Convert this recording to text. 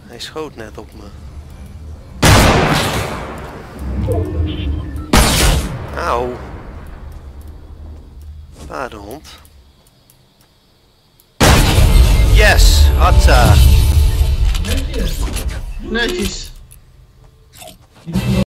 Hij schoot net op me. Auw. Paardenhond. Yes! Hatta!